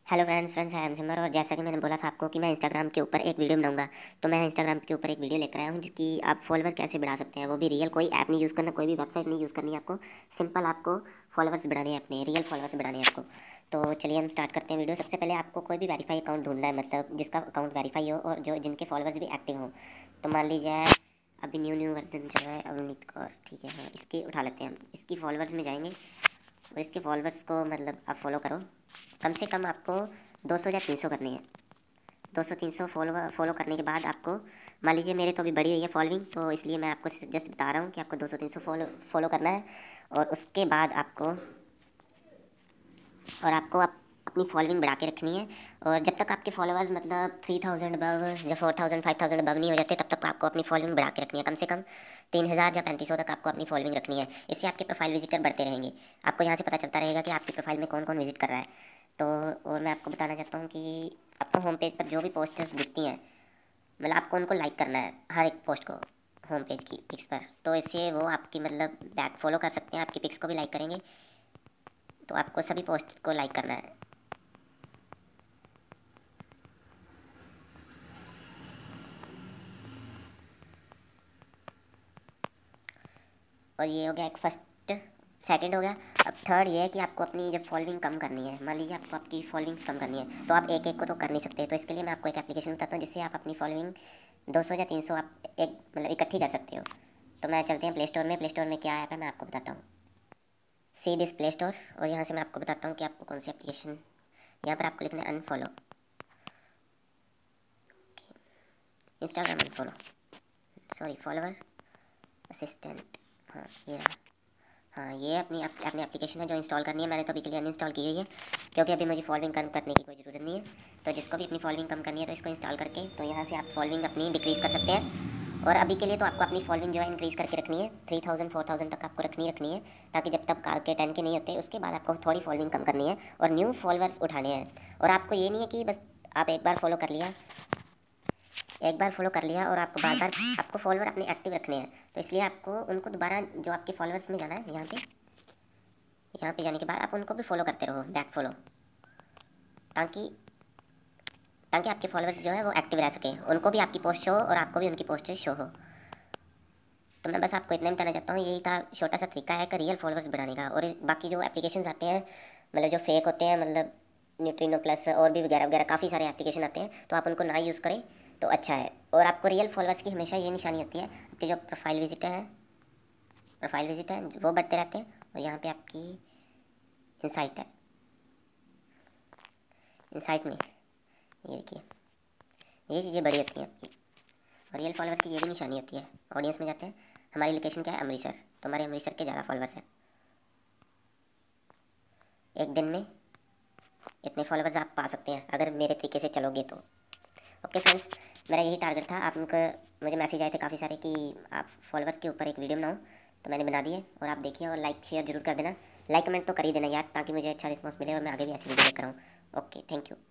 Hello friends I am Simar. और जैसा कि मैंने बोला था आपको कि मैं इंस्टाग्राम के ऊपर एक वीडियो बनाऊंगा, तो मैं इंस्टाग्राम के ऊपर एक वीडियो लेकर आया हूँ जिसकी आप फॉलोवर कैसे बढ़ा सकते हैं, वो भी रियल। कोई ऐप नहीं यूज़ करना, कोई भी वेबसाइट नहीं यूज़ करनी है आपको। सिंपल आपको फॉलोवर्स बढ़ाने हैं, अपने रियल फॉलोवर्स बढ़ाने हैं आपको। तो चलिए हम स्टार्ट करते हैं वीडियो। सबसे पहले आपको कोई भी वेरीफाई अकाउंट ढूंढना है, मतलब जिसका अकाउंट वेरीफाई हो और जो जिनके फॉलोवर्स भी एक्टिव हों। तो मान लीजिए अभी न्यू वर्जन चल रहा है अवनीत कौर, ठीक है, हाँ इसकी उठा लेते हैं हम। इसकी फॉलोवर्स में जाएंगे और इसके फॉलोवर्स को मतलब आप फॉलो करो। कम से कम आपको 200 या 300 करनी है। 200-300 फॉलो करने के बाद आपको, मान लीजिए मेरे तो अभी बड़ी हुई है फॉलोइंग, तो इसलिए मैं आपको जस्ट बता रहा हूँ कि आपको 200-300 फॉलो करना है। और उसके बाद आपको अपनी फॉलोइंग बढ़ा के रखनी है। और जब तक आपके फॉलोअर्स मतलब 3000 अबव या 4000 5000 अबव नहीं हो जाते, तब तक आपको अपनी फॉलोइंग बढ़ा के रखनी है। कम से कम 3000 या 3500 तक आपको अपनी फॉलोइंग रखनी है। इससे आपके प्रोफाइल विजिटर बढ़ते रहेंगे। आपको यहाँ से पता चलता रहेगा कि आपकी प्रोफाइल में कौन कौन विजिट कर रहा है। तो और मैं आपको बताना चाहता हूँ कि आपको होम पेज पर जो भी पोस्टर्स दिखती हैं, मतलब आपको उनको लाइक करना है, हर एक पोस्ट को, होम पेज की पिक्स पर। तो इससे वो आपकी मतलब बैक फॉलो कर सकते हैं, आपकी पिक्स को भी लाइक करेंगे। तो आपको सभी पोस्ट को लाइक करना है। और ये हो गया एक फर्स्ट, सेकंड हो गया। अब थर्ड ये है कि आपको अपनी जब फॉलोइंग कम करनी है, मान लीजिए आपको आपकी फॉलोइंग्स कम करनी है, तो आप एक एक को तो कर नहीं सकते। तो इसके लिए मैं आपको एक एप्लीकेशन बताता हूँ जिससे आप अपनी फॉलोइंग 200 या 300 आप एक मतलब इकट्ठी कर सकते हो। तो मैं चलते हैं प्ले स्टोर में। प्ले स्टोर में क्या ऐप है मैं आपको बताता हूँ। See this play store. और यहाँ से मैं आपको बताता हूँ कि आपको कौन सी एप्लीकेशन, यहाँ पर आपको लिखना है unfollow, Instagram unfollow, sorry follower assistant, हाँ ये रहा। हाँ ये अपनी एप्लीकेशन है जो इंस्टॉल करनी है। मैंने तो अभी के लिए अनइंस्टॉल की हुई है क्योंकि अभी मुझे फॉलोइंग कम करने की कोई ज़रूरत नहीं है। तो जिसको भी अपनी फॉलोइंग कम करनी है तो इसको इंस्टॉल करके तो यहाँ से आप फॉलोइंग अपनी डिक्रीज़ कर सकते हैं। और अभी के लिए तो आपको अपनी फॉलोइंग जो है इंक्रीज़ करके रखनी है, 3000 4000 तक आपको रखनी है, ताकि जब तक के 10 के नहीं होते उसके बाद आपको थोड़ी फॉलोइंग कम करनी है और न्यू फॉलोअर्स उठाने हैं। और आपको ये नहीं है कि बस आप एक बार फॉलो कर लिया, एक बार फॉलो कर लिया और आपको बार बार आपको फॉलोअर अपने एक्टिव रखने हैं। तो इसलिए आपको उनको दोबारा जो आपके फॉलोअर्स में जाना है, यहाँ पे जाने के बाद आप उनको भी फॉलो करते रहो, बैक फॉलो, ताकि ताकि आपके फॉलोअर्स जो है वो एक्टिव रह सके, उनको भी आपकी पोस्ट शो हो और आपको भी उनकी पोस्ट शो हो। तो मैं बस आपको इतना ही बताना चाहता हूँ, यही था छोटा सा तरीका है कि रियल फॉलोअर्स बढ़ाने का। और बाकी जो एप्लीकेशंस आते हैं मतलब जो फेक होते हैं, मतलब न्यूट्रिनो प्लस और भी वगैरह वगैरह काफ़ी सारे एप्लीकेशन आते हैं, तो आप उनको ना यूज़ करें तो अच्छा है। और आपको रियल फॉलोअर्स की हमेशा ये निशानी होती है, आपके जो प्रोफाइल विजिट है वो बढ़ते रहते हैं। और यहाँ पे आपकी इंसाइट है, इंसाइट में ये देखिए, ये चीज़ें बड़ी होती हैं आपकी। और रियल फॉलोअर की ये भी निशानी होती है। ऑडियंस में जाते हैं, हमारी लोकेशन क्या है, अमृतसर, तो हमारे अमृतसर के ज़्यादा फॉलोअर्स हैं। एक दिन में इतने फॉलोअर्स आप पा सकते हैं अगर मेरे तरीके से चलोगे तो। ओके फ्रेंड्स, मेरा यही टारगेट था। आप उनका मुझे मैसेज आए थे काफ़ी सारे कि आप फॉलोअर्स के ऊपर एक वीडियो बनाओ, तो मैंने बना दिए। और आप देखिए और लाइक शेयर जरूर कर देना, लाइक कमेंट तो कर ही देना यार, ताकि मुझे अच्छा रिस्पॉन्स मिले और मैं आगे भी ऐसी वीडियो लेकर आऊँ। Okay, thank you.